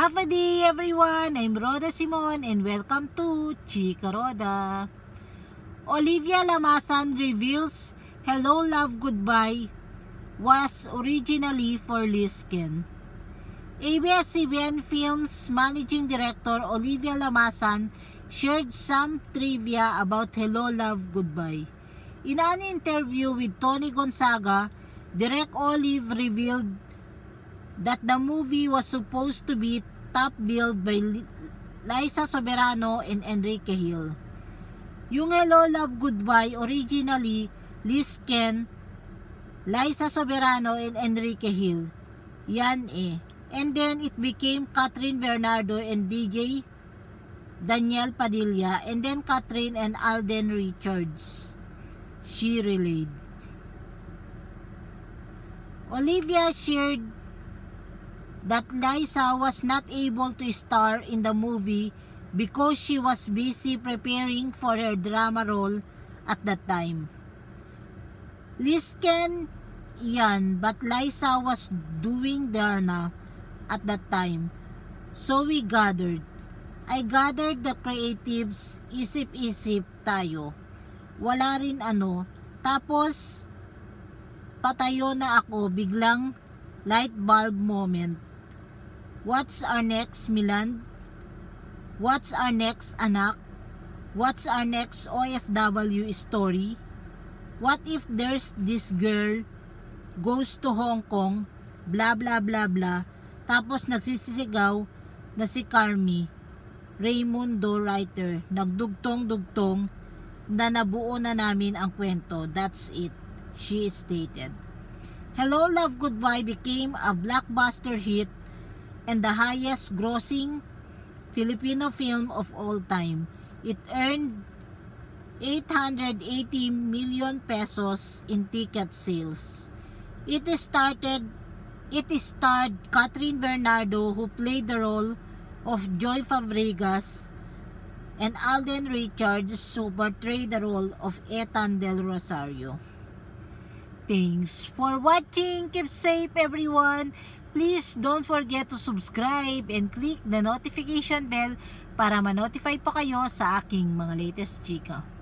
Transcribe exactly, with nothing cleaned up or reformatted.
Have a day everyone! I'm Roda Simon and welcome to Chika Roda. Olivia Lamasan reveals Hello Love Goodbye was originally for Lisken. A B S C B N Films Managing Director Olivia Lamasan shared some trivia about Hello Love Goodbye. In an interview with Tony Gonzaga, Direk Olive revealed that the movie was supposed to be top-billed by Liza Soberano and Enrique Hill. Yung Hello Love Goodbye originally Lisken, Liza Soberano and Enrique Hill. Yan eh. And then it became Catherine Bernardo and D J Daniel Padilla, and then Catherine and Alden Richards. She relayed. Olivia shared that Liza was not able to star in the movie because she was busy preparing for her drama role at that time. Lisken yan, but Liza was doing Darna at that time. So we gathered. I gathered the creatives, isip-isip tayo. Wala rin ano. Tapos, patayo na ako, biglang light bulb moment. What's our next, Milan? What's our next, anak? What's our next O F W story? What if there's this girl goes to Hong Kong, blah blah blah blah, tapos nagsisisigaw na si Carmi, Raymundo writer, nagdugtong-dugtong na nabuo na namin ang kwento. That's it, she stated. Hello Love Goodbye became a blockbuster hit and the highest grossing Filipino film of all time. It earned eight hundred eighty million pesos in ticket sales. It started it starred Catherine Bernardo, who played the role of Joy Fabregas, and Alden Richards, who portrayed the role of Ethan Del Rosario. Thanks for watching. Keep safe everyone. Please don't forget to subscribe and click the notification bell para ma-notify pa kayo sa aking mga latest chika.